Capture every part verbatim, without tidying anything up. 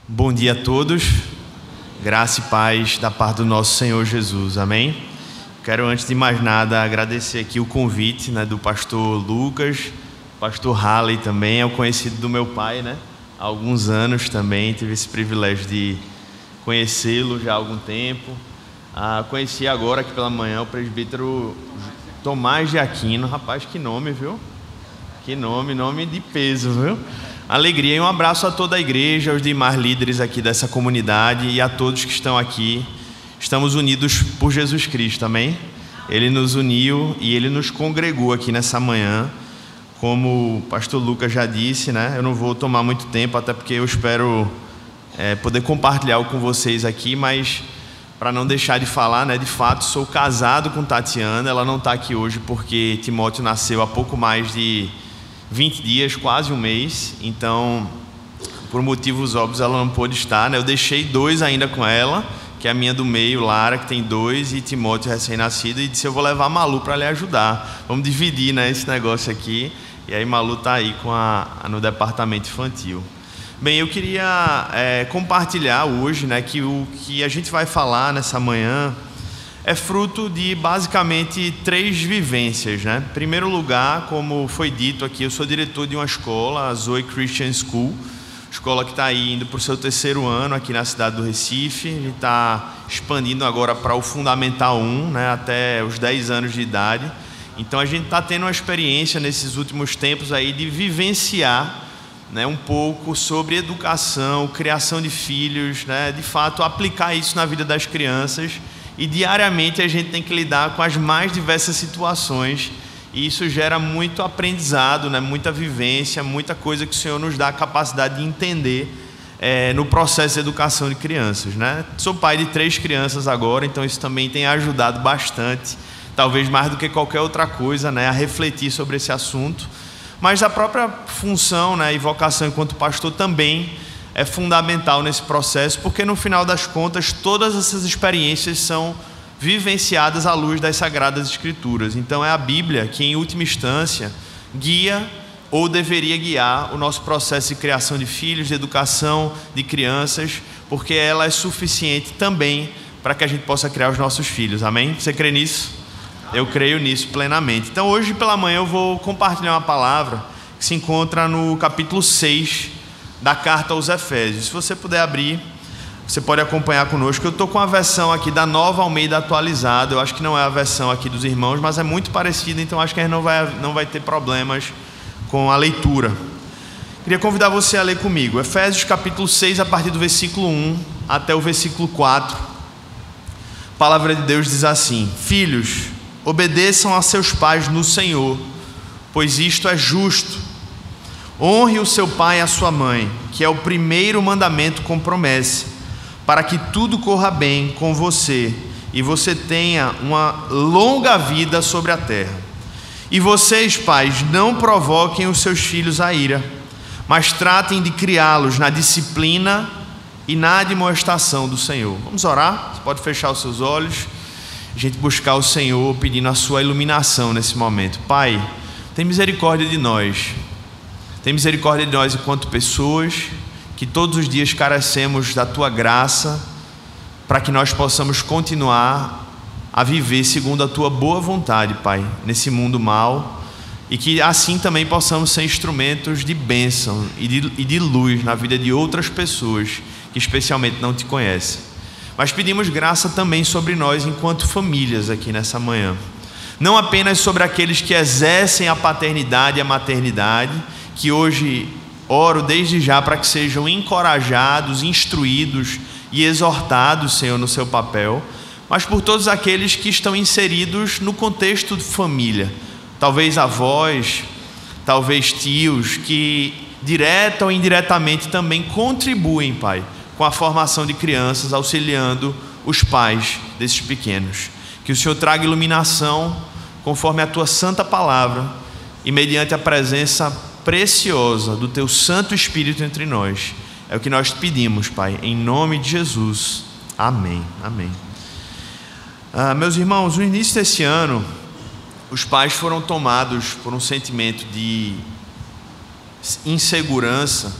Bom dia a todos, graça e paz da parte do nosso Senhor Jesus, amém? Quero antes de mais nada agradecer aqui o convite, né, do pastor Lucas, pastor Halley também, é o conhecido do meu pai, né? Há alguns anos também, tive esse privilégio de conhecê-lo já há algum tempo. Ah, conheci agora aqui pela manhã o presbítero Tomás de Aquino, rapaz, que nome, viu? Que nome, nome de peso, viu? Alegria e um abraço a toda a igreja, aos demais líderes aqui dessa comunidade e a todos que estão aqui. Estamos unidos por Jesus Cristo, amém? Ele nos uniu e Ele nos congregou aqui nessa manhã. Como o pastor Lucas já disse, né? Eu não vou tomar muito tempo, até porque eu espero é, poder compartilhar algo com vocês aqui, mas para não deixar de falar, né? De fato, sou casado com Tatiana, ela não está aqui hoje porque Timóteo nasceu há pouco mais de vinte dias, quase um mês, então por motivos óbvios ela não pôde estar, né? Eu deixei dois ainda com ela, que é a minha do meio, Lara, que tem dois, e Timóteo recém-nascido, e disse: eu vou levar a Malu para lhe ajudar, vamos dividir, né, esse negócio aqui. E aí Malu está aí com a, no departamento infantil. Bem, eu queria é, compartilhar hoje, né, que o que a gente vai falar nessa manhã é fruto de basicamente três vivências, né? Em primeiro lugar, como foi dito aqui, eu sou diretor de uma escola, a Zoe Christian School, escola que está aí indo para o seu terceiro ano aqui na cidade do Recife. A gente está expandindo agora para o Fundamental um, né, até os dez anos de idade. Então a gente está tendo uma experiência nesses últimos tempos aí de vivenciar, né, um pouco sobre educação, criação de filhos, né, de fato aplicar isso na vida das crianças. E diariamente a gente tem que lidar com as mais diversas situações, e isso gera muito aprendizado, né? Muita vivência, muita coisa que o Senhor nos dá a capacidade de entender é, no processo de educação de crianças, né? Sou pai de três crianças agora, então isso também tem ajudado bastante, talvez mais do que qualquer outra coisa, né? A refletir sobre esse assunto. Mas a própria função, né, e vocação enquanto pastor também é fundamental nesse processo, porque no final das contas todas essas experiências são vivenciadas à luz das Sagradas Escrituras. Então é a Bíblia que, em última instância, guia ou deveria guiar o nosso processo de criação de filhos, de educação de crianças, porque ela é suficiente também para que a gente possa criar os nossos filhos. Amém? Você crê nisso? Eu creio nisso plenamente. Então hoje pela manhã eu vou compartilhar uma palavra que se encontra no capítulo seis da carta aos Efésios. Se você puder abrir, você pode acompanhar conosco. Eu estou com a versão aqui da Nova Almeida atualizada. Eu acho que não é a versão aqui dos irmãos, mas é muito parecida, então acho que a gente não vai, não vai ter problemas com a leitura. Queria convidar você a ler comigo Efésios capítulo seis, a partir do versículo um até o versículo quatro. A palavra de Deus diz assim: filhos, obedeçam a seus pais no Senhor, pois isto é justo. Honre o seu pai e a sua mãe, que é o primeiro mandamento com promessa, para que tudo corra bem com você e você tenha uma longa vida sobre a terra. E vocês, pais, não provoquem os seus filhos à ira, mas tratem de criá-los na disciplina e na admoestação do Senhor. Vamos orar? Você pode fechar os seus olhos, a gente buscar o Senhor pedindo a sua iluminação nesse momento. Pai, tem misericórdia de nós. Tem misericórdia de nós enquanto pessoas que todos os dias carecemos da Tua graça, para que nós possamos continuar a viver segundo a Tua boa vontade, Pai, nesse mundo mau, e que assim também possamos ser instrumentos de bênção e de, e de luz na vida de outras pessoas que especialmente não Te conhecem. Mas pedimos graça também sobre nós enquanto famílias aqui nessa manhã, não apenas sobre aqueles que exercem a paternidade e a maternidade, que hoje oro desde já para que sejam encorajados, instruídos e exortados, Senhor, no seu papel, mas por todos aqueles que estão inseridos no contexto de família, talvez avós, talvez tios, que direta ou indiretamente também contribuem, Pai, com a formação de crianças, auxiliando os pais desses pequenos. Que o Senhor traga iluminação conforme a Tua santa palavra e mediante a presença preciosa do Teu Santo Espírito entre nós. É o que nós te pedimos, Pai, em nome de Jesus. Amém. Amém. Ah, meus irmãos, no início desse ano, os pais foram tomados por um sentimento de insegurança que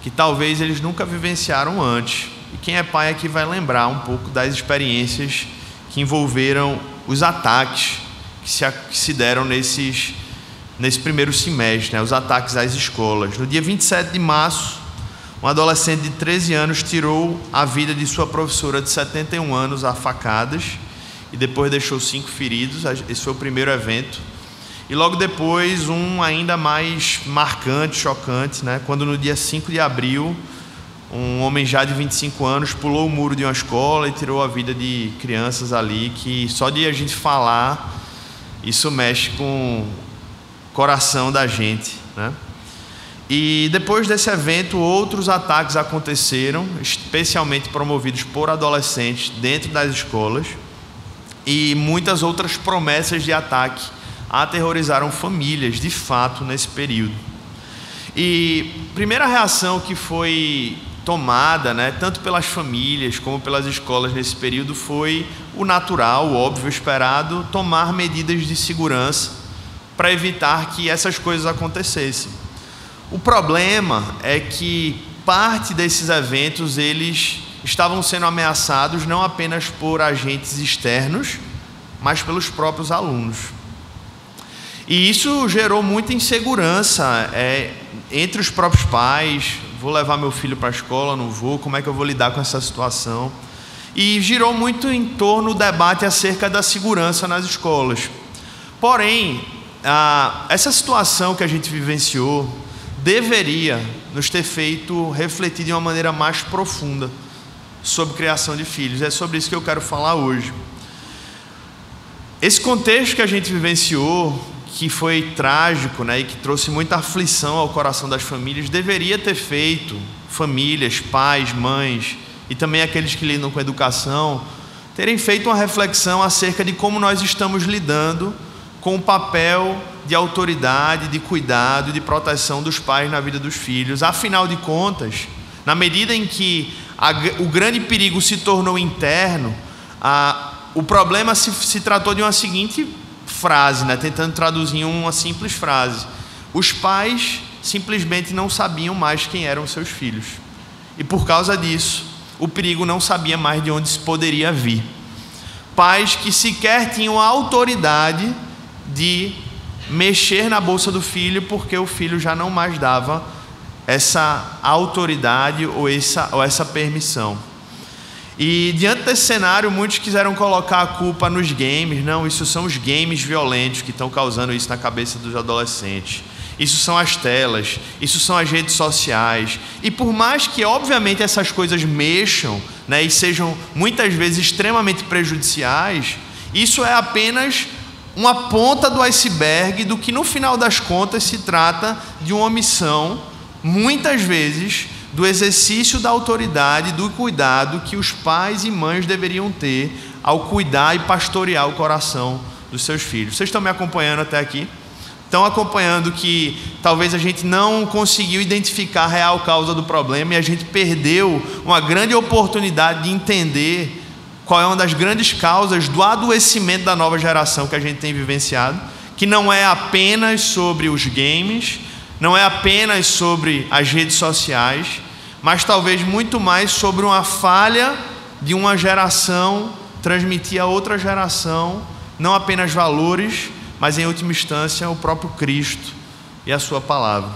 que talvez eles nunca vivenciaram antes. E quem é pai aqui vai lembrar um pouco das experiências que envolveram os ataques que se, que se deram nesses, nesse primeiro semestre, né? Os ataques às escolas. No dia vinte e sete de março, um adolescente de treze anos tirou a vida de sua professora de setenta e um anos a facadas e depois deixou cinco feridos. Esse foi o primeiro evento. E logo depois, um ainda mais marcante, chocante, né? Quando no dia cinco de abril, um homem já de vinte e cinco anos pulou o muro de uma escola e tirou a vida de crianças ali, que só de a gente falar, isso mexe com o coração da gente, né? E depois desse evento, outros ataques aconteceram, especialmente promovidos por adolescentes dentro das escolas, e muitas outras promessas de ataque aterrorizaram famílias, de fato, nesse período. E a primeira reação que foi tomada, né, tanto pelas famílias como pelas escolas nesse período, foi o natural, o óbvio, o esperado, tomar medidas de segurança para evitar que essas coisas acontecessem. O problema é que parte desses eventos eles estavam sendo ameaçados não apenas por agentes externos, mas pelos próprios alunos. E isso gerou muita insegurança é, entre os próprios pais. Vou levar meu filho para a escola, não vou? Como é que eu vou lidar com essa situação? E girou muito em torno do debate acerca da segurança nas escolas. Porém, a, essa situação que a gente vivenciou deveria nos ter feito refletir de uma maneira mais profunda sobre criação de filhos. É sobre isso que eu quero falar hoje. Esse contexto que a gente vivenciou, que foi trágico, né, e que trouxe muita aflição ao coração das famílias, deveria ter feito famílias, pais, mães e também aqueles que lidam com educação terem feito uma reflexão acerca de como nós estamos lidando com o papel de autoridade, de cuidado e de proteção dos pais na vida dos filhos. Afinal de contas, na medida em que a, o grande perigo se tornou interno, a, o problema se, se tratou de uma seguinte frase, né? Tentando traduzir uma simples frase: os pais simplesmente não sabiam mais quem eram seus filhos, e por causa disso o perigo não sabia mais de onde se poderia vir. Pais que sequer tinham a autoridade de mexer na bolsa do filho, porque o filho já não mais dava essa autoridade ou essa, ou essa permissão. E diante desse cenário, muitos quiseram colocar a culpa nos games. Não, isso são os games violentos que estão causando isso na cabeça dos adolescentes. Isso são as telas, isso são as redes sociais. E por mais que, obviamente, essas coisas mexam, né, e sejam muitas vezes extremamente prejudiciais, isso é apenas uma ponta do iceberg do que, no final das contas, se trata de uma omissão, muitas vezes, do exercício da autoridade, do cuidado que os pais e mães deveriam ter ao cuidar e pastorear o coração dos seus filhos. Vocês estão me acompanhando até aqui? Estão acompanhando que talvez a gente não conseguiu identificar a real causa do problema e a gente perdeu uma grande oportunidade de entender qual é uma das grandes causas do adoecimento da nova geração que a gente tem vivenciado, que não é apenas sobre os games, não é apenas sobre as redes sociais, mas talvez muito mais sobre uma falha de uma geração transmitir a outra geração não apenas valores, mas em última instância o próprio Cristo e a sua palavra.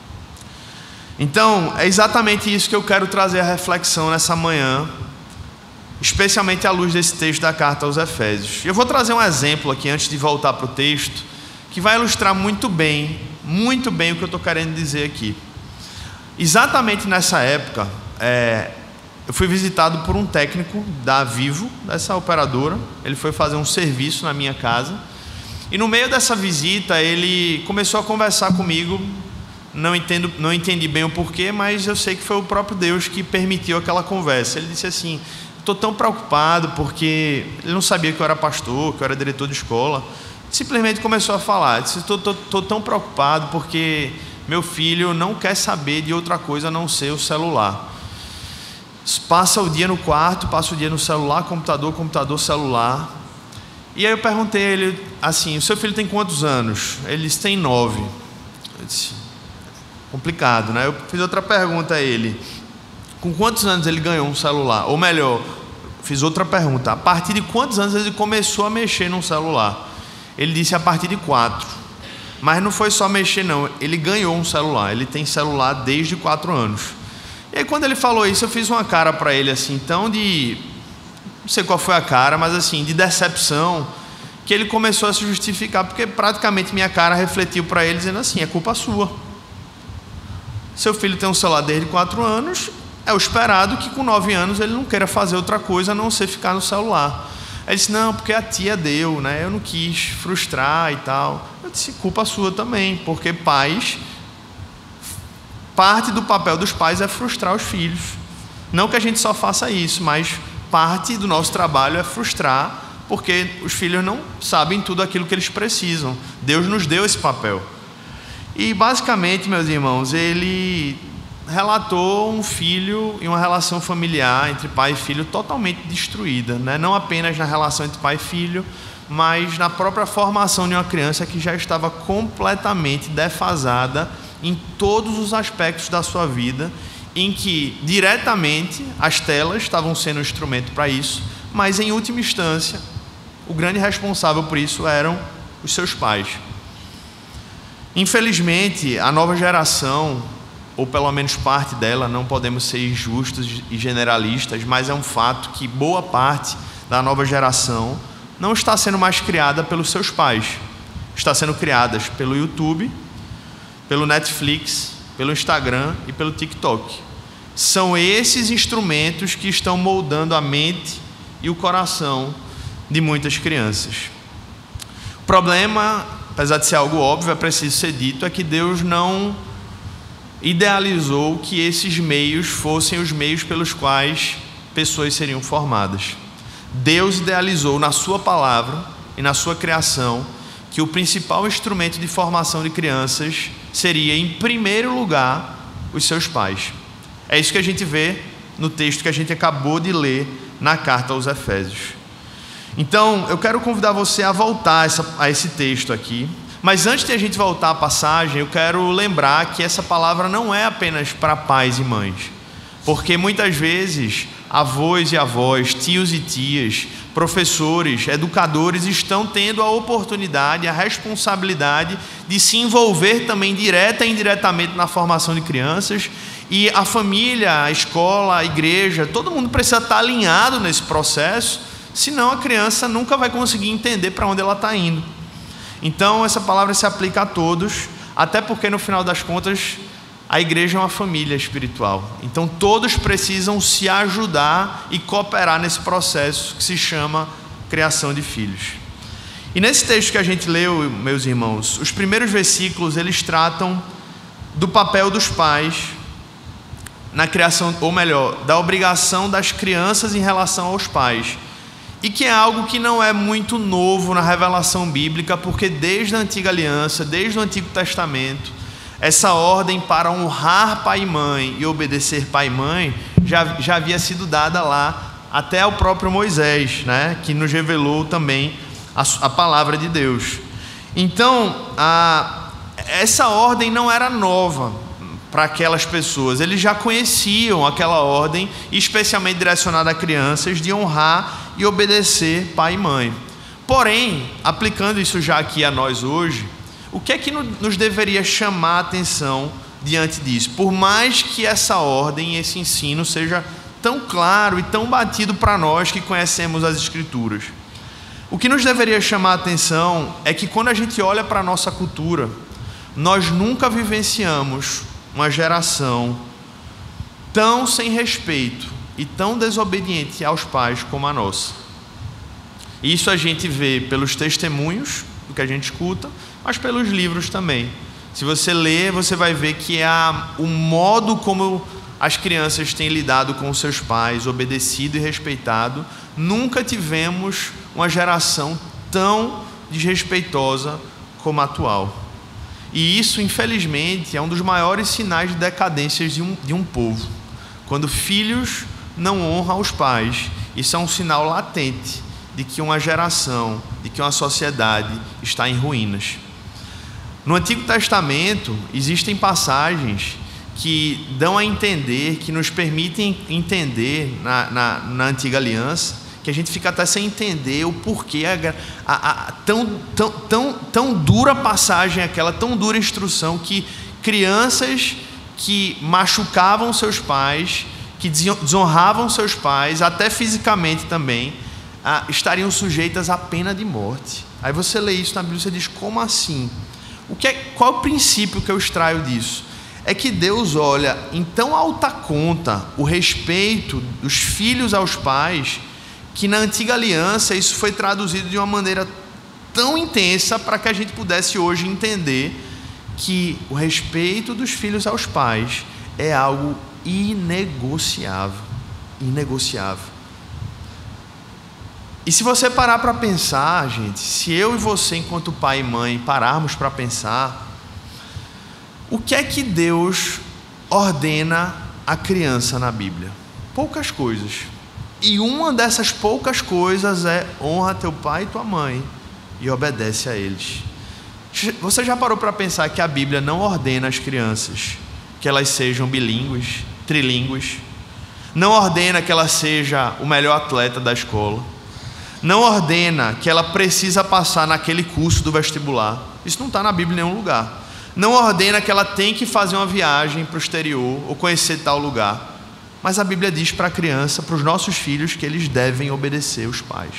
Então, é exatamente isso que eu quero trazer a reflexão nessa manhã, especialmente à luz desse texto da carta aos Efésios. Eu vou trazer um exemplo aqui antes de voltar para o texto, que vai ilustrar muito bem, muito bem o que eu estou querendo dizer aqui. Exatamente nessa época, é, eu fui visitado por um técnico da Vivo, dessa operadora. Ele foi fazer um serviço na minha casa, e no meio dessa visita ele começou a conversar comigo. Não entendo, não entendi bem o porquê, mas eu sei que foi o próprio Deus que permitiu aquela conversa. Ele disse assim: estou tão preocupado, porque ele não sabia que eu era pastor, que eu era diretor de escola. Simplesmente começou a falar. Disse: estou tão preocupado porque meu filho não quer saber de outra coisa a não ser o celular. Passa o dia no quarto, passa o dia no celular, computador, computador, celular. E aí eu perguntei a ele assim: o seu filho tem quantos anos? Ele disse: tem nove. Eu disse: complicado, né? Eu fiz outra pergunta a ele. Com quantos anos ele ganhou um celular? Ou melhor, fiz outra pergunta. A partir de quantos anos ele começou a mexer num celular? Ele disse a partir de quatro. Mas não foi só mexer, não. Ele ganhou um celular. Ele tem celular desde quatro anos. E aí, quando ele falou isso, eu fiz uma cara para ele, assim, então de... Não sei qual foi a cara, mas assim, de decepção, que ele começou a se justificar, porque praticamente minha cara refletiu para ele, dizendo assim, é culpa sua. Seu filho tem um celular desde quatro anos, é o esperado que com nove anos ele não queira fazer outra coisa a não ser ficar no celular. Ele disse, não, porque a tia deu, né? Eu não quis frustrar e tal. Eu disse, culpa sua também, porque pais, parte do papel dos pais é frustrar os filhos. Não que a gente só faça isso, mas parte do nosso trabalho é frustrar, porque os filhos não sabem tudo aquilo que eles precisam. Deus nos deu esse papel. E basicamente, meus irmãos, ele relatou um filho e uma relação familiar entre pai e filho totalmente destruída, né? Não apenas na relação entre pai e filho, mas na própria formação de uma criança que já estava completamente defasada em todos os aspectos da sua vida, em que diretamente as telas estavam sendo um instrumento para isso, mas em última instância o grande responsável por isso eram os seus pais. Infelizmente, a nova geração, ou pelo menos parte dela, não podemos ser injustos e generalistas, mas é um fato que boa parte da nova geração não está sendo mais criada pelos seus pais, está sendo criada pelo YouTube, pelo Netflix, pelo Instagram e pelo TikTok. São esses instrumentos que estão moldando a mente e o coração de muitas crianças. O problema, apesar de ser algo óbvio, é preciso ser dito, é que Deus não idealizou que esses meios fossem os meios pelos quais pessoas seriam formadas. Deus idealizou na sua palavra e na sua criação que o principal instrumento de formação de crianças seria, em primeiro lugar, os seus pais. É isso que a gente vê no texto que a gente acabou de ler na carta aos Efésios. Então, eu quero convidar você a voltar essa, a esse texto aqui. Mas antes de a gente voltar à passagem, eu quero lembrar que essa palavra não é apenas para pais e mães. Porque muitas vezes, avós e avós, tios e tias, professores, educadores estão tendo a oportunidade, a responsabilidade de se envolver também direta e indiretamente na formação de crianças. E a família, a escola, a igreja, todo mundo precisa estar alinhado nesse processo, senão a criança nunca vai conseguir entender para onde ela está indo. Então essa palavra se aplica a todos, até porque no final das contas a igreja é uma família espiritual. Então todos precisam se ajudar e cooperar nesse processo que se chama criação de filhos. E nesse texto que a gente leu, meus irmãos, os primeiros versículos eles tratam do papel dos pais na criação, ou melhor, da obrigação das crianças em relação aos pais. E que é algo que não é muito novo na revelação bíblica, porque desde a antiga aliança, desde o Antigo Testamento, essa ordem para honrar pai e mãe e obedecer pai e mãe já, já havia sido dada lá até ao próprio Moisés, né? Que nos revelou também a, a palavra de Deus. Então, a, essa ordem não era nova para aquelas pessoas, eles já conheciam aquela ordem, especialmente direcionada a crianças, de honrar e obedecer pai e mãe. Porém, aplicando isso já aqui a nós hoje, o que é que nos deveria chamar a atenção diante disso? Por mais que essa ordem, esse ensino seja tão claro e tão batido para nós que conhecemos as Escrituras, o que nos deveria chamar a atenção é que quando a gente olha para a nossa cultura, nós nunca vivenciamos uma geração tão sem respeito e tão desobediente aos pais como a nossa. Isso a gente vê pelos testemunhos do que a gente escuta, mas pelos livros também. Se você ler, você vai ver que a, o modo como as crianças têm lidado com os seus pais, obedecido e respeitado, nunca tivemos uma geração tão desrespeitosa como a atual. E isso, infelizmente, é um dos maiores sinais de decadência de um, de um povo. Quando filhos não honram os pais, isso é um sinal latente de que uma geração, de que uma sociedade está em ruínas. No Antigo Testamento existem passagens que dão a entender, que nos permitem entender na, na, na Antiga Aliança, que a gente fica até sem entender o porquê, a, a, a tão, tão, tão, tão dura passagem aquela, tão dura instrução, que crianças que machucavam seus pais, que desonravam seus pais, até fisicamente também, ah, estariam sujeitas à pena de morte. Aí você lê isso na Bíblia e você diz, como assim? O que é, qual é o princípio que eu extraio disso? É que Deus olha em tão alta conta o respeito dos filhos aos pais, que na Antiga Aliança isso foi traduzido de uma maneira tão intensa para que a gente pudesse hoje entender que o respeito dos filhos aos pais é algo inegociável, inegociável. E se você parar para pensar, gente, se eu e você, enquanto pai e mãe, pararmos para pensar, o que é que Deus ordena à criança na Bíblia? Poucas coisas. E uma dessas poucas coisas é honra teu pai e tua mãe e obedece a eles. Você já parou para pensar que a Bíblia não ordena às crianças que elas sejam bilíngues, trilíngues? Não ordena que ela seja o melhor atleta da escola? Não ordena que ela precisa passar naquele curso do vestibular? Isso não está na Bíblia em nenhum lugar. Não ordena que ela tem que fazer uma viagem para o exterior ou conhecer tal lugar. Mas a Bíblia diz para a criança, para os nossos filhos, que eles devem obedecer os pais.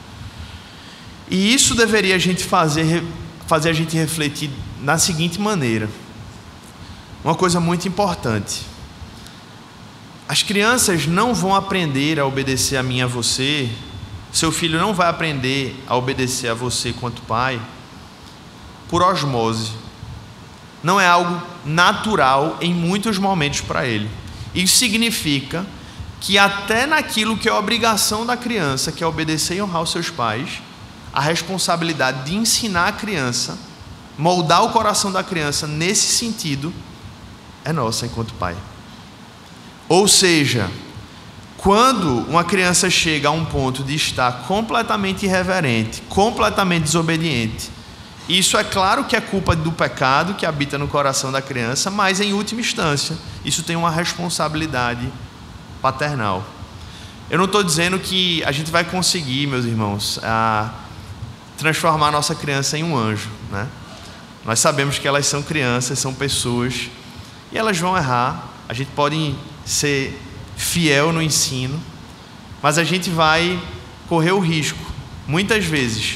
E isso deveria a gente fazer, fazer a gente refletir na seguinte maneira. Uma coisa muito importante. As crianças não vão aprender a obedecer a mim e a você, seu filho não vai aprender a obedecer a você quanto pai, por osmose. Não é algo natural em muitos momentos para ele. Isso significa que até naquilo que é obrigação da criança, que é obedecer e honrar os seus pais, a responsabilidade de ensinar a criança, moldar o coração da criança nesse sentido, é nossa enquanto pai. Ou seja, quando uma criança chega a um ponto de estar completamente irreverente, completamente desobediente, isso é claro que é culpa do pecado que habita no coração da criança, mas em última instância, isso tem uma responsabilidade paternal. Eu não estou dizendo que a gente vai conseguir, meus irmãos, a transformar a nossa criança em um anjo, né? Nós sabemos que elas são crianças, são pessoas, e elas vão errar. A gente pode ser fiel no ensino, mas a gente vai correr o risco, muitas vezes,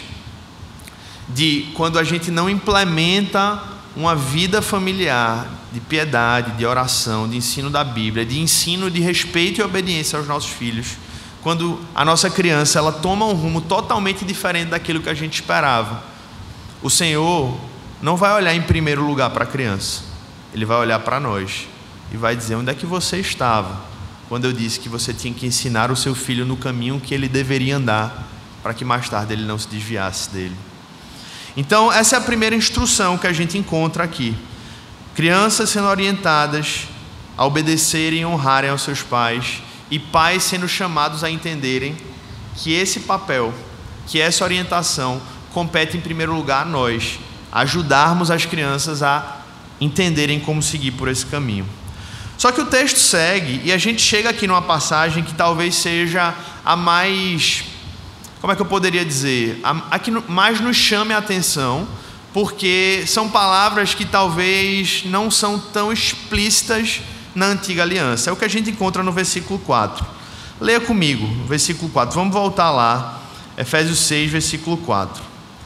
de quando a gente não implementa uma vida familiar de piedade, de oração, de ensino da Bíblia, de ensino de respeito e obediência aos nossos filhos, quando a nossa criança ela toma um rumo totalmente diferente daquilo que a gente esperava, o Senhor não vai olhar em primeiro lugar para a criança, Ele vai olhar para nós e vai dizer: onde é que você estava quando eu disse que você tinha que ensinar o seu filho no caminho que ele deveria andar, para que mais tarde ele não se desviasse dele? Então, essa é a primeira instrução que a gente encontra aqui. Crianças sendo orientadas a obedecerem e honrarem aos seus pais, e pais sendo chamados a entenderem que esse papel, que essa orientação, compete em primeiro lugar a nós, ajudarmos as crianças a entenderem como seguir por esse caminho. Só que o texto segue, e a gente chega aqui numa passagem que talvez seja a mais... como é que eu poderia dizer? A que mais nos chame a atenção, porque são palavras que talvez não são tão explícitas na Antiga Aliança. É o que a gente encontra no versículo quatro. Leia comigo, versículo quatro. Vamos voltar lá, Efésios seis, versículo quatro.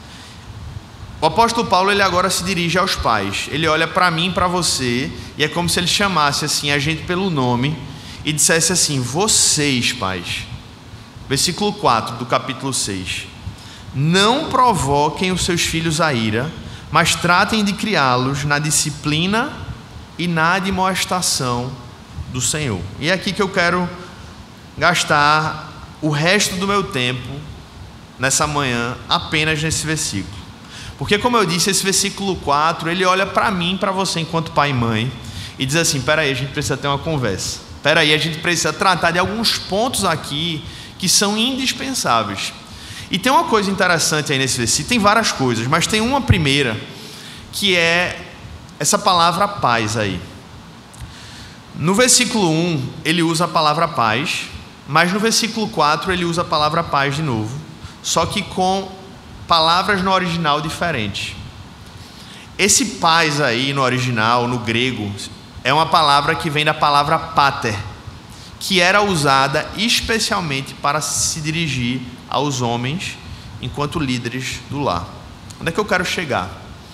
O apóstolo Paulo, ele agora se dirige aos pais. Ele olha para mim e para você, e é como se ele chamasse assim a gente pelo nome e dissesse assim: vocês, pais. Versículo quatro do capítulo seis. Não provoquem os seus filhos a ira, mas tratem de criá-los na disciplina e na admoestação do Senhor. E é aqui que eu quero gastar o resto do meu tempo nessa manhã apenas nesse versículo. Porque, como eu disse, esse versículo quatro, ele olha para mim, para você enquanto pai e mãe, e diz assim: espera aí, a gente precisa ter uma conversa. Espera aí, a gente precisa tratar de alguns pontos aqui que são indispensáveis. E tem uma coisa interessante aí nesse versículo, tem várias coisas, mas tem uma primeira que é essa palavra paz aí. No versículo um, ele usa a palavra paz, mas no versículo quatro ele usa a palavra paz de novo, só que com palavras no original diferentes. Esse paz aí no original, no grego, é uma palavra que vem da palavra pater, que era usada especialmente para se dirigir aos homens enquanto líderes do lar. Onde é que eu quero chegar?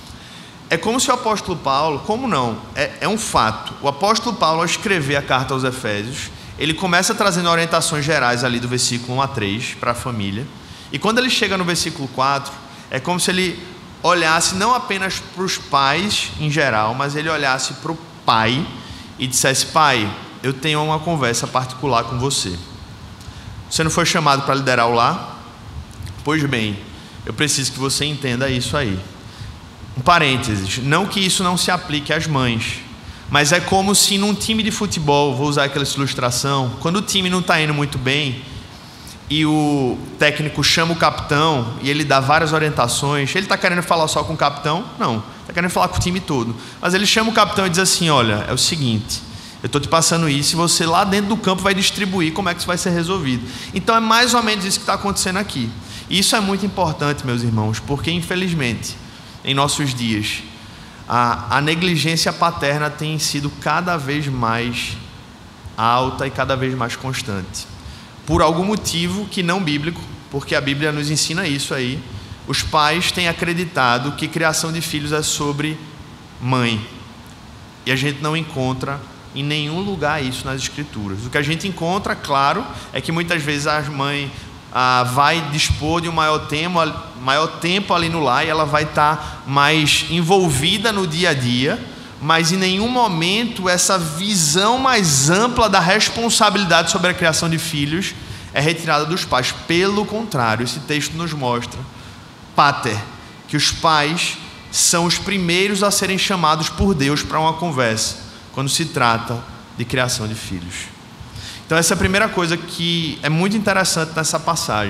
É como se o apóstolo Paulo, como não? É, é um fato. O apóstolo Paulo, ao escrever a carta aos Efésios, ele começa trazendo orientações gerais ali do versículo um a três para a família. E quando ele chega no versículo quatro, é como se ele olhasse não apenas para os pais em geral, mas ele olhasse para o pai e dissesse: pai, eu tenho uma conversa particular com você. Você não foi chamado para liderar o lar? Pois bem, eu preciso que você entenda isso aí. Um parênteses, não que isso não se aplique às mães, mas é como se num time de futebol, vou usar aquela ilustração, quando o time não está indo muito bem e o técnico chama o capitão e ele dá várias orientações, ele está querendo falar só com o capitão? Não, está querendo falar com o time todo, mas ele chama o capitão e diz assim: olha, é o seguinte, eu estou te passando isso e você lá dentro do campo vai distribuir como é que isso vai ser resolvido. Então é mais ou menos isso que está acontecendo aqui. E isso é muito importante, meus irmãos, porque infelizmente em nossos dias a, a negligência paterna tem sido cada vez mais alta e cada vez mais constante, por algum motivo que não bíblico, porque a Bíblia nos ensina isso aí. Os pais têm acreditado que criação de filhos é sobre mãe, e a gente não encontra em nenhum lugar isso nas Escrituras. O que a gente encontra, claro, é que muitas vezes a mãe ah, vai dispor de um maior tempo, maior tempo ali no lar, e ela vai estar mais envolvida no dia a dia, mas em nenhum momento essa visão mais ampla da responsabilidade sobre a criação de filhos é retirada dos pais. Pelo contrário, esse texto nos mostra, pater, que os pais são os primeiros a serem chamados por Deus para uma conversa, quando se trata de criação de filhos. Então essa é a primeira coisa que é muito interessante nessa passagem.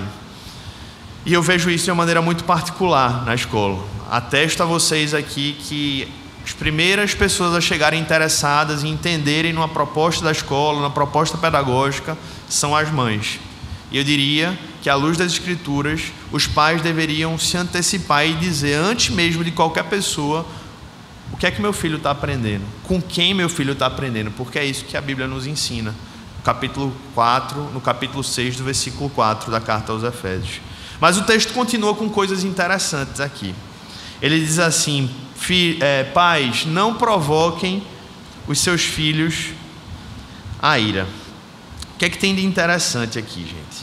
E eu vejo isso de uma maneira muito particular na escola. Atesto a vocês aqui que as primeiras pessoas a chegarem interessadas em entenderem numa proposta da escola, numa proposta pedagógica, são as mães. E eu diria que, à luz das Escrituras, os pais deveriam se antecipar e dizer, antes mesmo de qualquer pessoa, o que é que meu filho está aprendendo, com quem meu filho está aprendendo, porque é isso que a Bíblia nos ensina. No capítulo quatro, no capítulo seis do versículo quatro da carta aos Efésios. Mas o texto continua com coisas interessantes aqui. Ele diz assim: Fi, é, pais, não provoquem os seus filhos a ira. O que é que tem de interessante aqui, gente?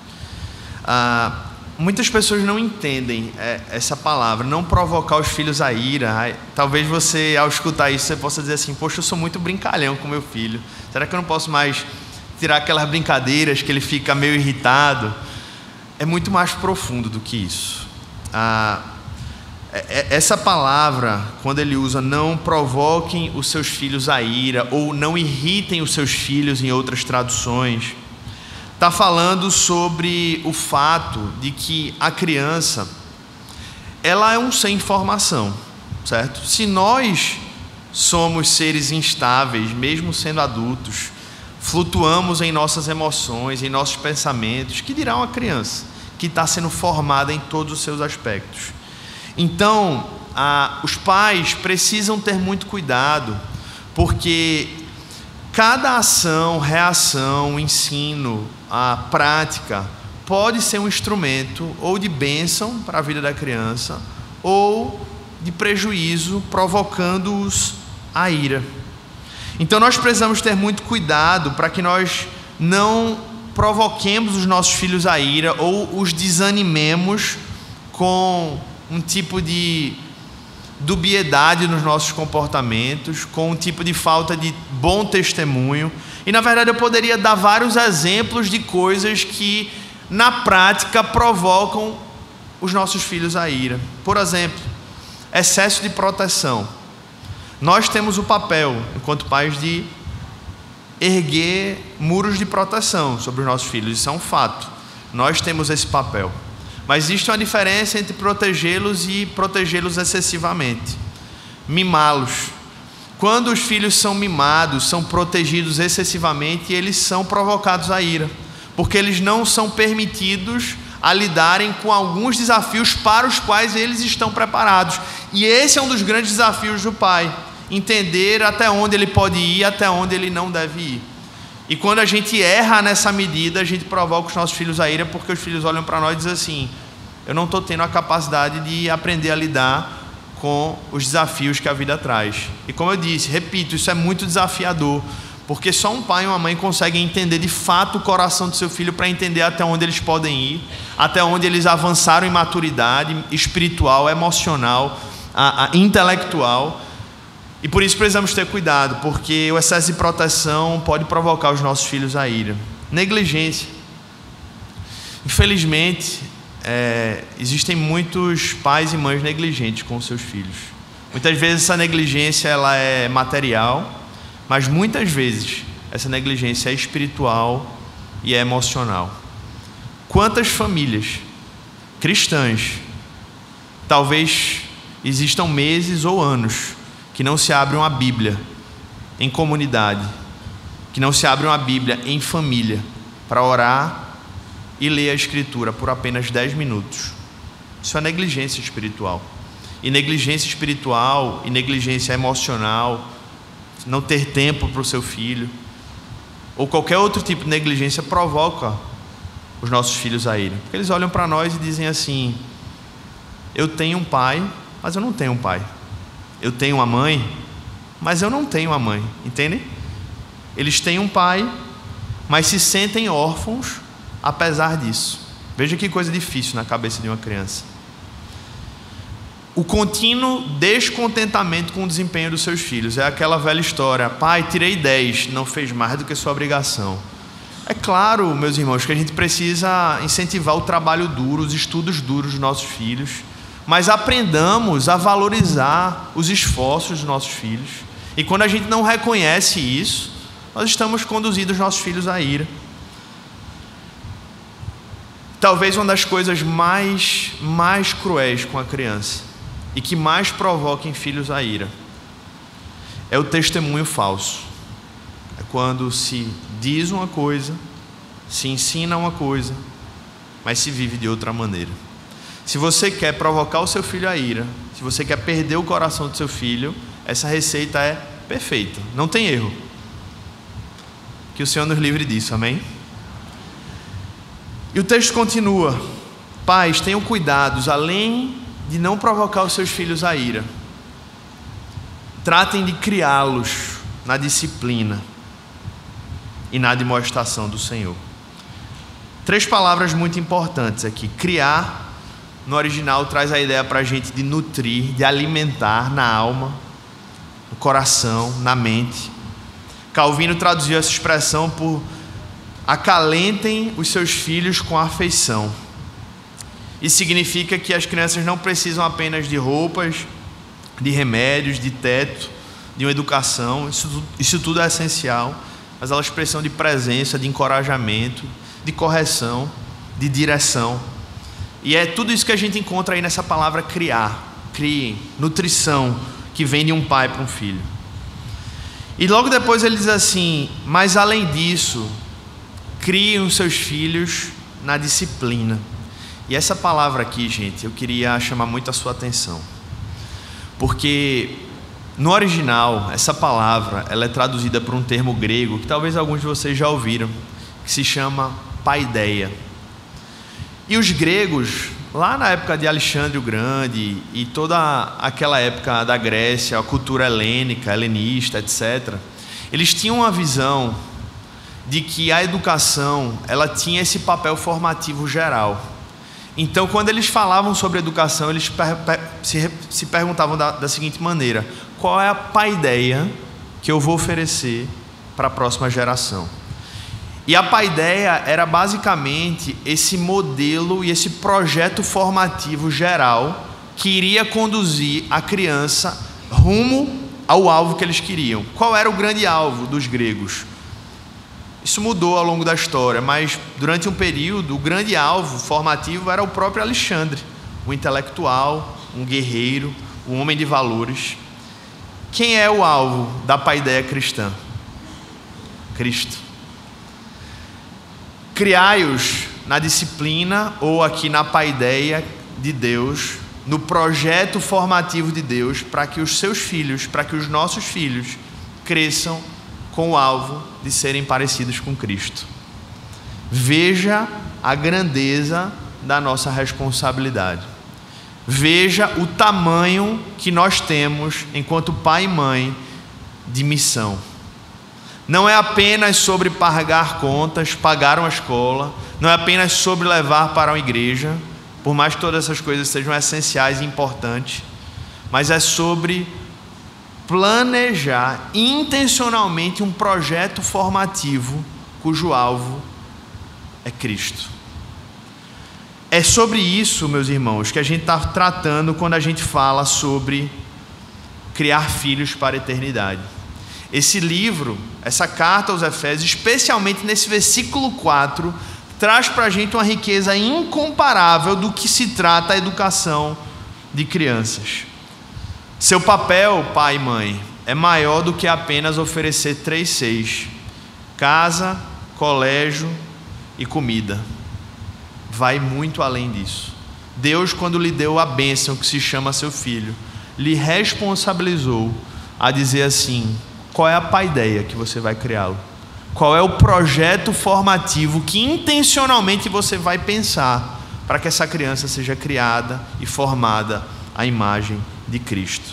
Ah, muitas pessoas não entendem é, essa palavra, não provocar os filhos a ira. Ai, talvez você, ao escutar isso, você possa dizer assim: poxa, eu sou muito brincalhão com meu filho. Será que eu não posso mais tirar aquelas brincadeiras que ele fica meio irritado? É muito mais profundo do que isso. Ah, essa palavra, quando ele usa não provoquem os seus filhos a ira, ou não irritem os seus filhos em outras traduções, está falando sobre o fato de que a criança, ela é um sem formação, certo? Se nós somos seres instáveis, mesmo sendo adultos, flutuamos em nossas emoções, em nossos pensamentos, que dirá uma criança que está sendo formada em todos os seus aspectos? Então, ah, os pais precisam ter muito cuidado, porque cada ação, reação, ensino, a prática pode ser um instrumento ou de bênção para a vida da criança ou de prejuízo, provocando-os a ira. Então nós precisamos ter muito cuidado para que nós não provoquemos os nossos filhos a ira ou os desanimemos com um tipo de dubiedade nos nossos comportamentos, com um tipo de falta de bom testemunho. E na verdade eu poderia dar vários exemplos de coisas que na prática provocam os nossos filhos a ira. Por exemplo, excesso de proteção. Nós temos o papel, enquanto pais, de erguer muros de proteção sobre os nossos filhos. Isso é um fato. Nós temos esse papel. Mas existe uma diferença entre protegê-los e protegê-los excessivamente. mimá-los. Quando os filhos são mimados, são protegidos excessivamente, eles são provocados à ira, porque eles não são permitidos a lidarem com alguns desafios para os quais eles estão preparados. E esse é um dos grandes desafios do pai, entender até onde ele pode ir, até onde ele não deve ir. E quando a gente erra nessa medida, a gente provoca os nossos filhos à ira, porque os filhos olham para nós e dizem assim: eu não estou tendo a capacidade de aprender a lidar com os desafios que a vida traz. E como eu disse, repito, isso é muito desafiador, porque só um pai e uma mãe conseguem entender de fato o coração do seu filho, para entender até onde eles podem ir, até onde eles avançaram em maturidade espiritual, emocional, a, a, intelectual. E por isso precisamos ter cuidado, porque o excesso de proteção pode provocar os nossos filhos à ira. Negligência. Infelizmente, é, existem muitos pais e mães negligentes com seus filhos. Muitas vezes essa negligência ela é material, mas muitas vezes essa negligência é espiritual e é emocional. Quantas famílias cristãs, talvez existam meses ou anos, que não se abrem a Bíblia em comunidade, que não se abrem a Bíblia em família, para orar e ler a Escritura por apenas dez minutos. Isso é negligência espiritual. E negligência espiritual e negligência emocional, não ter tempo para o seu filho, ou qualquer outro tipo de negligência, provoca os nossos filhos a ira. Porque eles olham para nós e dizem assim: eu tenho um pai, mas eu não tenho um pai. Eu tenho uma mãe, mas eu não tenho uma mãe. Entendem? Eles têm um pai, mas se sentem órfãos apesar disso. Veja que coisa difícil na cabeça de uma criança. O contínuo descontentamento com o desempenho dos seus filhos. É aquela velha história: pai, tirei dez, não fez mais do que sua obrigação. É claro, meus irmãos, que a gente precisa incentivar o trabalho duro, os estudos duros dos nossos filhos, mas aprendamos a valorizar os esforços dos nossos filhos. E quando a gente não reconhece isso, nós estamos conduzindo os nossos filhos à ira. Talvez uma das coisas mais, mais cruéis com a criança e que mais provoquem filhos à ira é o testemunho falso. É quando se diz uma coisa, se ensina uma coisa, mas se vive de outra maneira. Se você quer provocar o seu filho à ira, se você quer perder o coração do seu filho, essa receita é perfeita, não tem erro. Que o Senhor nos livre disso, amém? E o texto continua: pais, tenham cuidados, além de não provocar os seus filhos à ira, tratem de criá-los na disciplina e na admoestação do Senhor. Três palavras muito importantes aqui. Criar, no original, traz a ideia para a gente de nutrir, de alimentar na alma, no coração, na mente. Calvino traduziu essa expressão por: acalentem os seus filhos com afeição. Isso significa que as crianças não precisam apenas de roupas, de remédios, de teto, de uma educação. Isso, isso tudo é essencial, mas elas precisam de presença, de encorajamento, de correção, de direção. E é tudo isso que a gente encontra aí nessa palavra criar. Criem, nutrição, que vem de um pai para um filho. E logo depois ele diz assim: mas além disso, criem os seus filhos na disciplina. E essa palavra aqui, gente, eu queria chamar muito a sua atenção, porque no original essa palavra ela é traduzida por um termo grego que talvez alguns de vocês já ouviram, que se chama paideia. E os gregos, lá na época de Alexandre o Grande e toda aquela época da Grécia, a cultura helênica, helenista, etcétera, eles tinham uma visão de que a educação ela tinha esse papel formativo geral. Então, quando eles falavam sobre educação, eles per- per- se, se perguntavam da, da seguinte maneira: qual é a paideia que eu vou oferecer para a próxima geração? E a paideia era basicamente esse modelo e esse projeto formativo geral que iria conduzir a criança rumo ao alvo que eles queriam. Qual era o grande alvo dos gregos? Isso mudou ao longo da história, mas durante um período o grande alvo formativo era o próprio Alexandre, um intelectual, um guerreiro, um homem de valores. Quem é o alvo da paideia cristã? Cristo. Criai-os na disciplina ou aqui na paideia de Deus, no projeto formativo de Deus, para que os seus filhos, para que os nossos filhos cresçam com o alvo de serem parecidos com Cristo. Veja a grandeza da nossa responsabilidade. Veja o tamanho que nós temos enquanto pai e mãe de missão. Não é apenas sobre pagar contas, pagar uma escola, não é apenas sobre levar para uma igreja, por mais que todas essas coisas sejam essenciais e importantes, mas é sobre planejar intencionalmente um projeto formativo cujo alvo é Cristo. É sobre isso, meus irmãos, que a gente está tratando quando a gente fala sobre criar filhos para a eternidade. Esse livro, essa carta aos Efésios, especialmente nesse versículo quatro, traz para a gente uma riqueza incomparável do que se trata a educação de crianças. Seu papel, pai e mãe, é maior do que apenas oferecer três Cs: casa, colégio e comida. Vai muito além disso. Deus, quando lhe deu a bênção que se chama seu filho, lhe responsabilizou a dizer assim: qual é a paideia que você vai criá-lo? Qual é o projeto formativo que intencionalmente você vai pensar para que essa criança seja criada e formada à imagem de Cristo?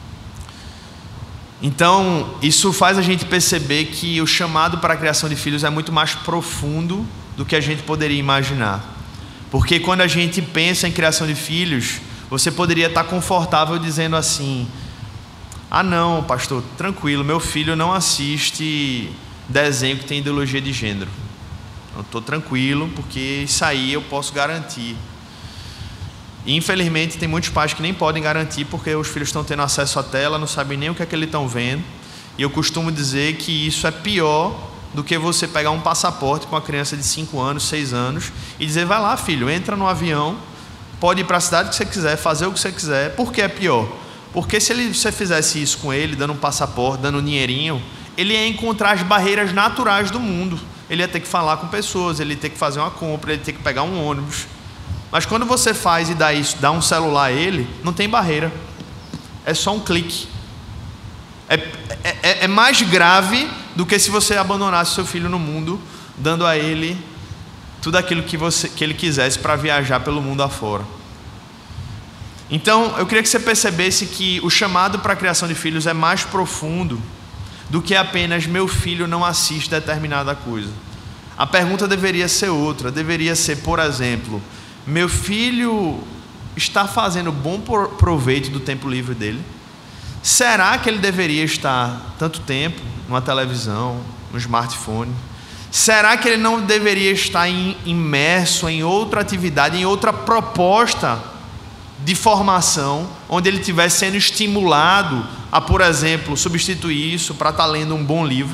Então, isso faz a gente perceber que o chamado para a criação de filhos é muito mais profundo do que a gente poderia imaginar. Porque quando a gente pensa em criação de filhos, você poderia estar confortável dizendo assim: ah não, pastor, tranquilo, meu filho não assiste desenho que tem ideologia de gênero. Eu estou tranquilo, porque isso aí eu posso garantir. E, infelizmente, tem muitos pais que nem podem garantir, porque os filhos estão tendo acesso à tela, não sabem nem o que é que eles estão vendo. E eu costumo dizer que isso é pior do que você pegar um passaporte com uma criança de cinco anos, seis anos e dizer: vai lá, filho, entra no avião, pode ir para a cidade que você quiser, fazer o que você quiser. Por que é pior? Porque se ele, você fizesse isso com ele, dando um passaporte, dando um dinheirinho, ele ia encontrar as barreiras naturais do mundo. Ele ia ter que falar com pessoas, ele ia ter que fazer uma compra, ele ia ter que pegar um ônibus. Mas quando você faz e dá isso, dá um celular a ele, não tem barreira. É só um clique. É, é, é mais grave do que se você abandonasse seu filho no mundo, dando a ele tudo aquilo que, você, que ele quisesse para viajar pelo mundo afora. Então, eu queria que você percebesse que o chamado para a criação de filhos é mais profundo do que apenas meu filho não assiste determinada coisa. A pergunta deveria ser outra, deveria ser, por exemplo, meu filho está fazendo bom proveito do tempo livre dele? Será que ele deveria estar tanto tempo numa televisão, no smartphone? Será que ele não deveria estar imerso em outra atividade, em outra proposta de formação, onde ele estivesse sendo estimulado a, por exemplo, substituir isso para estar lendo um bom livro?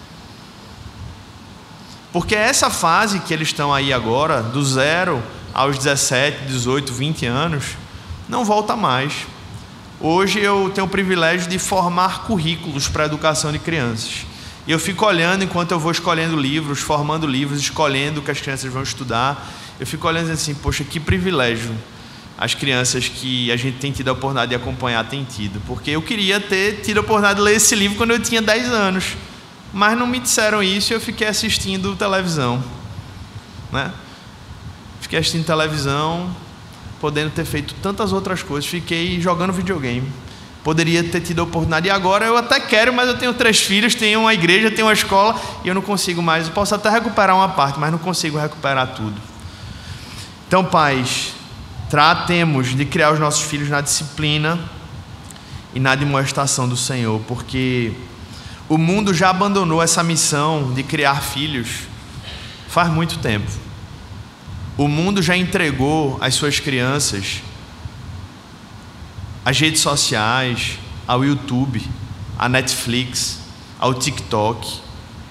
Porque essa fase que eles estão aí agora, do zero aos dezessete, dezoito, vinte anos, não volta mais. Hoje eu tenho o privilégio de formar currículos para a educação de crianças. E eu fico olhando enquanto eu vou escolhendo livros, formando livros, escolhendo o que as crianças vão estudar. Eu fico olhando assim: poxa, que privilégio as crianças que a gente tem tido a oportunidade de acompanhar têm tido. Porque eu queria ter tido a oportunidade de ler esse livro quando eu tinha dez anos. Mas não me disseram isso e eu fiquei assistindo televisão, né? Fiquei assistindo televisão, podendo ter feito tantas outras coisas. Fiquei jogando videogame. Poderia ter tido a oportunidade. E agora eu até quero, mas eu tenho três filhos, tenho uma igreja, tenho uma escola, e eu não consigo mais. Eu posso até recuperar uma parte, mas não consigo recuperar tudo. Então, pais, tratemos de criar os nossos filhos na disciplina e na demonstração do Senhor, porque o mundo já abandonou essa missão de criar filhos faz muito tempo. O mundo já entregou as suas crianças às redes sociais, ao YouTube, à Netflix, ao TikTok,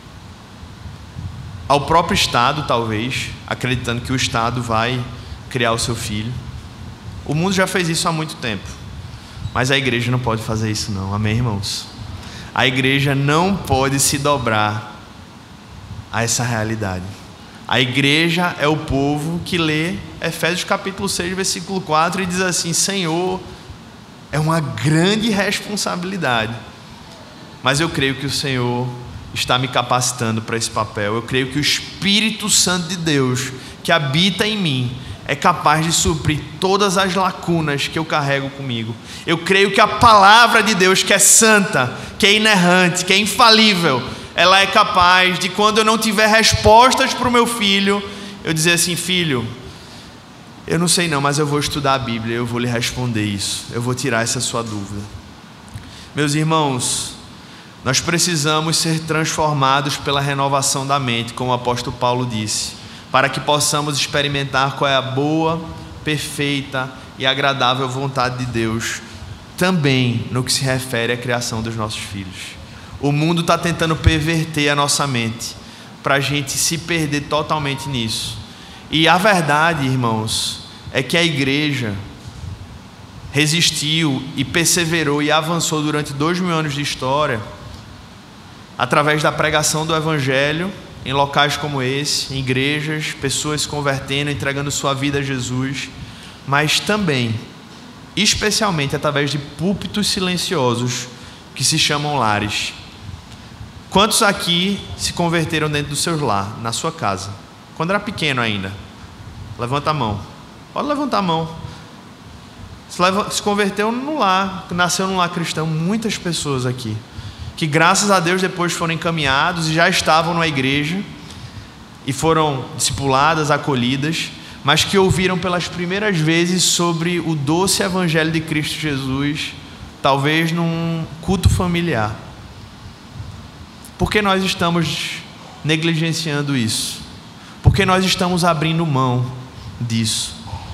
ao próprio Estado, talvez, acreditando que o Estado vai criar o seu filho. O mundo já fez isso há muito tempo. Mas a igreja não pode fazer isso não, amém, irmãos? A igreja não pode se dobrar a essa realidade. A igreja é o povo que lê Efésios capítulo seis, versículo quatro e diz assim: Senhor, é uma grande responsabilidade, mas eu creio que o Senhor está me capacitando para esse papel. Eu creio que o Espírito Santo de Deus que habita em mim é capaz de suprir todas as lacunas que eu carrego comigo. Eu creio que a palavra de Deus, que é santa, que é inerrante, que é infalível, ela é capaz de, quando eu não tiver respostas para o meu filho, eu dizer assim: filho, eu não sei não, mas eu vou estudar a Bíblia, eu vou lhe responder isso, eu vou tirar essa sua dúvida. Meus irmãos, nós precisamos ser transformados pela renovação da mente, como o apóstolo Paulo disse, para que possamos experimentar qual é a boa, perfeita e agradável vontade de Deus, também no que se refere à criação dos nossos filhos. O mundo está tentando perverter a nossa mente, para a gente se perder totalmente nisso. E a verdade, irmãos, é que a igreja resistiu e perseverou e avançou durante dois mil anos de história, através da pregação do Evangelho, em locais como esse, em igrejas, pessoas se convertendo, entregando sua vida a Jesus, mas também, especialmente, através de púlpitos silenciosos que se chamam lares. Quantos aqui se converteram dentro do seu lar, na sua casa, quando era pequeno ainda? Levanta a mão. Pode levantar a mão. Se, leva, se converteu no lar, nasceu num lar cristão. Muitas pessoas aqui, que graças a Deus depois foram encaminhados e já estavam na igreja e foram discipuladas, acolhidas, mas que ouviram pelas primeiras vezes sobre o doce Evangelho de Cristo Jesus, talvez num culto familiar. Por que nós estamos negligenciando isso? Por que nós estamos abrindo mão disso?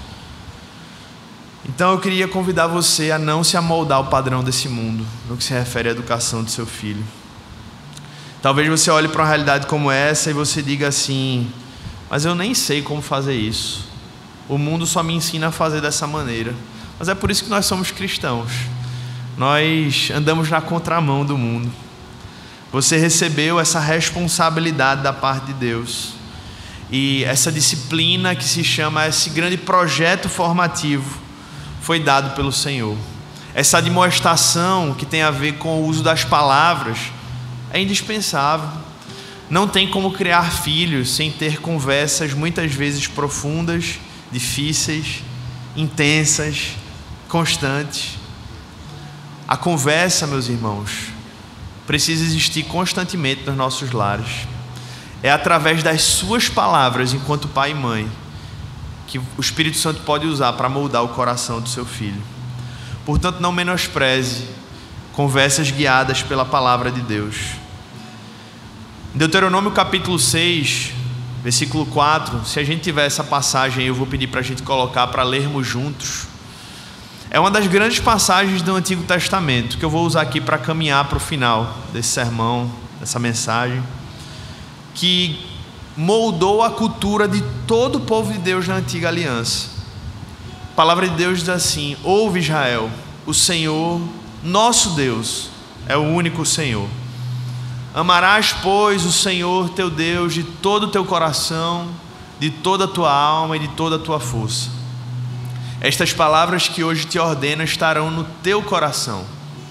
Então eu queria convidar você a não se amoldar ao padrão desse mundo, no que se refere à educação do seu filho. Talvez você olhe para uma realidade como essa e você diga assim: mas eu nem sei como fazer isso, o mundo só me ensina a fazer dessa maneira. Mas é por isso que nós somos cristãos, nós andamos na contramão do mundo. Você recebeu essa responsabilidade da parte de Deus, e essa disciplina que se chama, esse grande projeto formativo, foi dado pelo Senhor. Essa demonstração que tem a ver com o uso das palavras é indispensável. Não tem como criar filhos sem ter conversas muitas vezes profundas, difíceis, intensas, constantes. A conversa, meus irmãos, precisa existir constantemente nos nossos lares. É através das suas palavras, enquanto pai e mãe, que o Espírito Santo pode usar para moldar o coração do seu filho. Portanto, não menospreze conversas guiadas pela palavra de Deus. Em Deuteronômio capítulo seis, versículo quatro, se a gente tiver essa passagem, eu vou pedir para a gente colocar para lermos juntos. É uma das grandes passagens do Antigo Testamento, que eu vou usar aqui para caminhar para o final desse sermão, dessa mensagem, que moldou a cultura de todo o povo de Deus na antiga aliança. A palavra de Deus diz assim: ouve, Israel, o Senhor, nosso Deus, é o único Senhor. Amarás, pois, o Senhor teu Deus de todo o teu coração, de toda a tua alma e de toda a tua força. Estas palavras que hoje te ordeno estarão no teu coração.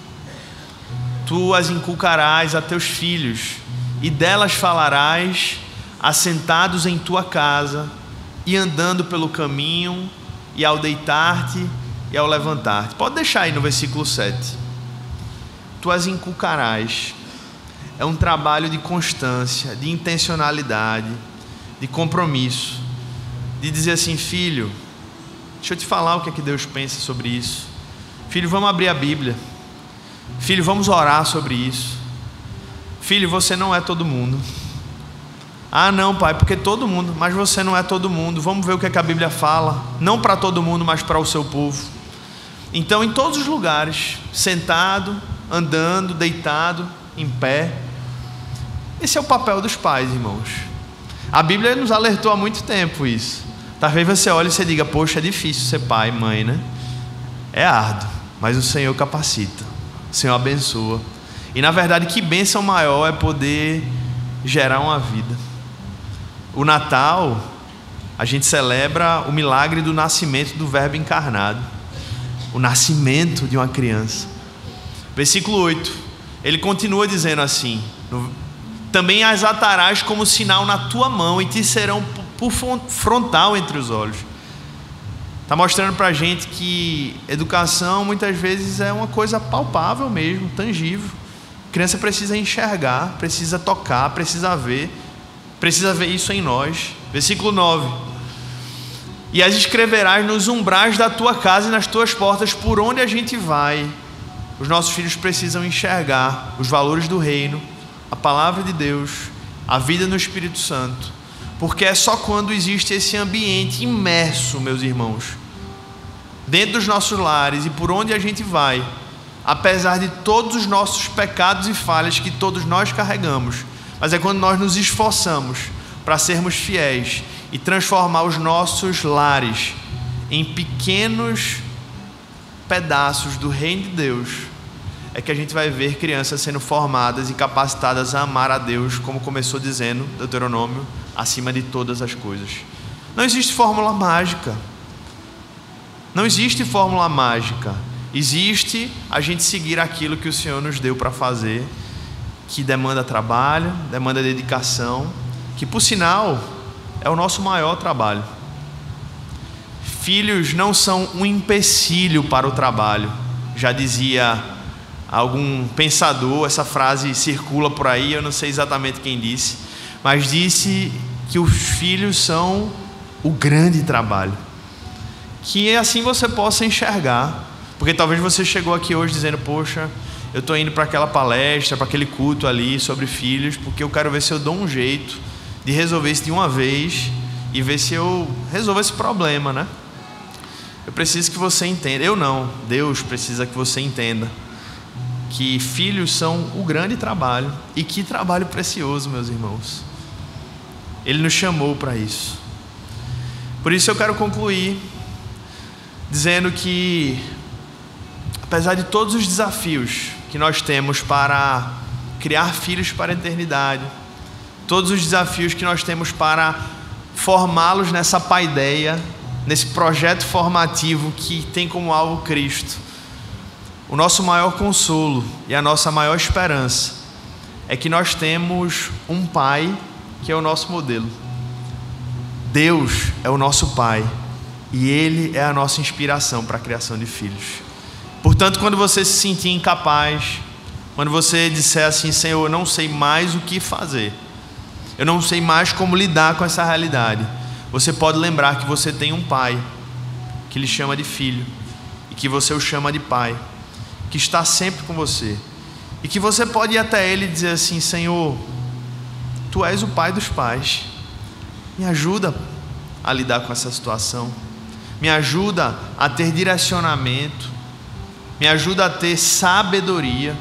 Tu as inculcarás a teus filhos, e delas falarás assentados em tua casa, e andando pelo caminho, e ao deitar-te e ao levantar-te. Pode deixar aí no versículo sete. Tu as inculcarás. É um trabalho de constância, de intencionalidade, de compromisso, de dizer assim: filho, deixa eu te falar o que é que Deus pensa sobre isso. Filho, vamos abrir a Bíblia. Filho, vamos orar sobre isso. Filho, você não é todo mundo. Ah, não, pai, porque todo mundo, mas você não é todo mundo. Vamos ver o que é que a Bíblia fala. Não para todo mundo, mas para o seu povo. Então, em todos os lugares, sentado, andando, deitado, em pé. Esse é o papel dos pais, irmãos. A Bíblia nos alertou há muito tempo isso. Talvez você olhe e você diga: poxa, é difícil ser pai e mãe, né? É árduo, mas o Senhor capacita, o Senhor abençoa. E na verdade, que bênção maior é poder gerar uma vida. O Natal, a gente celebra o milagre do nascimento do Verbo encarnado, o nascimento de uma criança. Versículo oito, ele continua dizendo assim: também as atarás como sinal na tua mão e te serão por frontal entre os olhos. Está mostrando para a gente que educação muitas vezes é uma coisa palpável mesmo, tangível. A criança precisa enxergar, precisa tocar, precisa ver, precisa ver isso em nós. Versículo nove, e as escreverás nos umbrais da tua casa e nas tuas portas, por onde a gente vai. Os nossos filhos precisam enxergar os valores do reino, a palavra de Deus, a vida no Espírito Santo, porque é só quando existe esse ambiente imerso, meus irmãos, dentro dos nossos lares e por onde a gente vai, apesar de todos os nossos pecados e falhas que todos nós carregamos, mas é quando nós nos esforçamos para sermos fiéis e transformar os nossos lares em pequenos pedaços do reino de Deus, é que a gente vai ver crianças sendo formadas e capacitadas a amar a Deus, como começou dizendo Deuteronômio, acima de todas as coisas. Não existe fórmula mágica. Não existe fórmula mágica. Existe a gente seguir aquilo que o Senhor nos deu para fazer, que demanda trabalho, demanda dedicação, que por sinal é o nosso maior trabalho. Filhos não são um empecilho para o trabalho. Já dizia algum pensador, essa frase circula por aí, eu não sei exatamente quem disse, mas disse que os filhos são o grande trabalho. Que assim você possa enxergar, porque talvez você chegou aqui hoje dizendo: poxa, eu estou indo para aquela palestra, para aquele culto ali sobre filhos, porque eu quero ver se eu dou um jeito de resolver isso de uma vez e ver se eu resolvo esse problema, né? Eu preciso que você entenda, eu não, Deus precisa que você entenda que filhos são o grande trabalho. E que trabalho precioso, meus irmãos. Ele nos chamou para isso. Por isso eu quero concluir dizendo que, apesar de todos os desafios que nós temos para criar filhos para a eternidade, todos os desafios que nós temos para formá-los nessa paideia, nesse projeto formativo que tem como alvo Cristo, o nosso maior consolo e a nossa maior esperança é que nós temos um Pai que é o nosso modelo. Deus é o nosso Pai e Ele é a nossa inspiração para a criação de filhos. Portanto, quando você se sentir incapaz, quando você disser assim: Senhor, eu não sei mais o que fazer, eu não sei mais como lidar com essa realidade, você pode lembrar que você tem um Pai que lhe chama de filho e que você o chama de Pai, que está sempre com você, e que você pode ir até Ele e dizer assim: Senhor, Tu és o Pai dos pais, me ajuda a lidar com essa situação, me ajuda a ter direcionamento, me ajuda a ter sabedoria,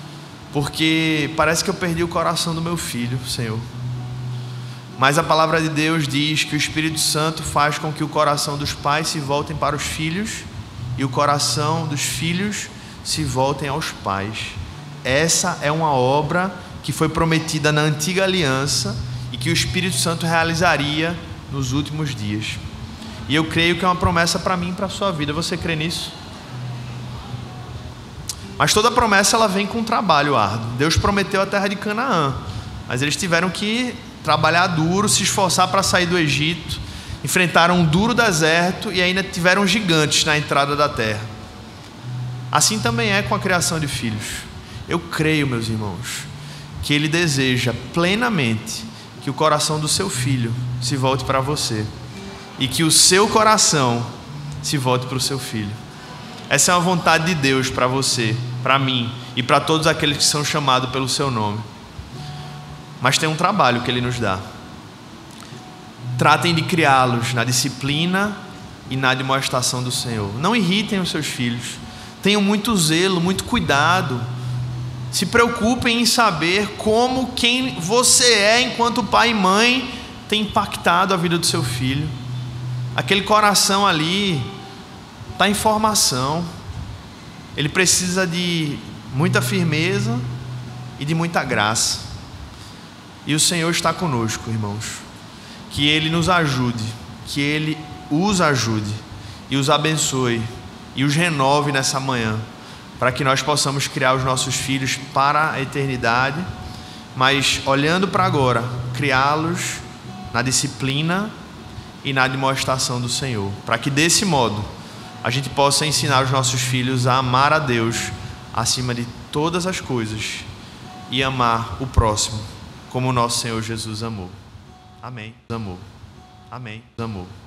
porque parece que eu perdi o coração do meu filho, Senhor. Mas a palavra de Deus diz que o Espírito Santo faz com que o coração dos pais se voltem para os filhos e o coração dos filhos se voltem aos pais. Essa é uma obra que foi prometida na antiga aliança e que o Espírito Santo realizaria nos últimos dias. E eu creio que é uma promessa para mim e para a sua vida. Você crê nisso? Mas toda promessa ela vem com um trabalho árduo. Deus prometeu a terra de Canaã, mas eles tiveram que trabalhar duro, se esforçar para sair do Egito, enfrentaram um duro deserto e ainda tiveram gigantes na entrada da terra. Assim também é com a criação de filhos. Eu creio, meus irmãos, que Ele deseja plenamente que o coração do seu filho se volte para você e que o seu coração se volte para o seu filho. Essa é uma vontade de Deus para você, para mim e para todos aqueles que são chamados pelo seu nome. Mas tem um trabalho que Ele nos dá. Tratem de criá-los na disciplina e na admoestação do Senhor. Não irritem os seus filhos. Tenham muito zelo, muito cuidado. Se preocupem em saber como quem você é enquanto pai e mãe tem impactado a vida do seu filho. Aquele coração ali está em formação. ele precisa de muita firmeza e de muita graça. E o Senhor está conosco, irmãos. Que Ele nos ajude, que Ele os ajude e os abençoe e os renove nessa manhã, para que nós possamos criar os nossos filhos para a eternidade, mas olhando para agora, criá-los na disciplina e na demonstração do Senhor, para que desse modo a gente possa ensinar os nossos filhos a amar a Deus acima de todas as coisas e amar o próximo como o nosso Senhor Jesus amou. Amém. Amou. Amém. Amou.